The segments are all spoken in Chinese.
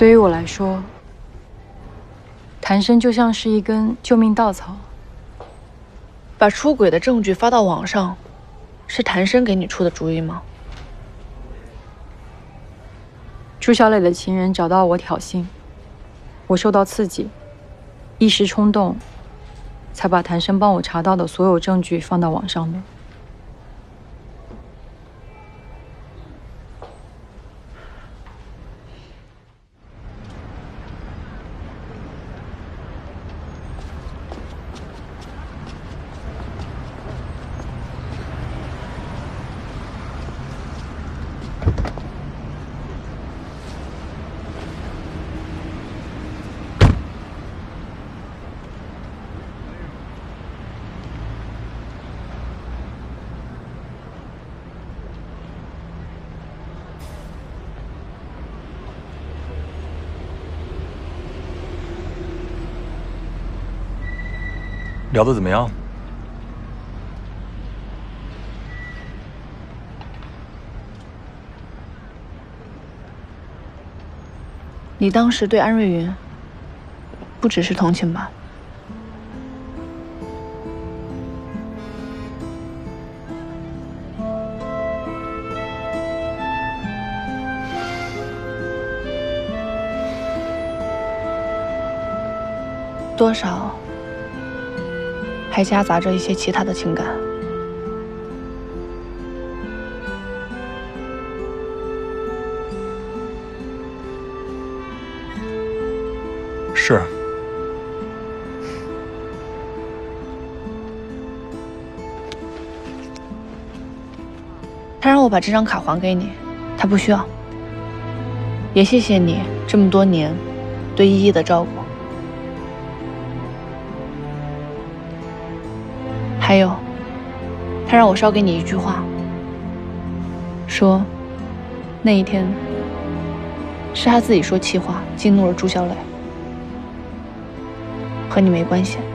对于我来说，谭生就像是一根救命稻草。 把出轨的证据发到网上，是谭生给你出的主意吗？ 朱小磊的情人找到我挑衅，我受到刺激，一时冲动，才把谭生帮我查到的所有证据放到网上的。 聊得怎么样？ 你当时对安瑞云，不只是同情吧？多少还夹杂着一些其他的情感。 是。 他让我把这张卡还给你，他不需要。也谢谢你这么多年对依依的照顾。还有，他让我捎给你一句话，说那一天是他自己说气话激怒了朱小磊，和你没关系。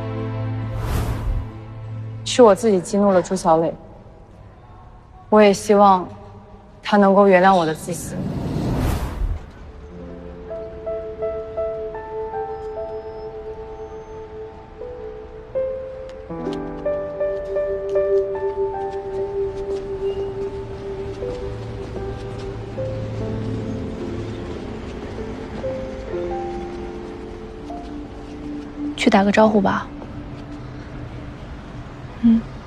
是我自己激怒了朱小磊，我也希望他能够原谅我的自私。 去打个招呼吧。嗯。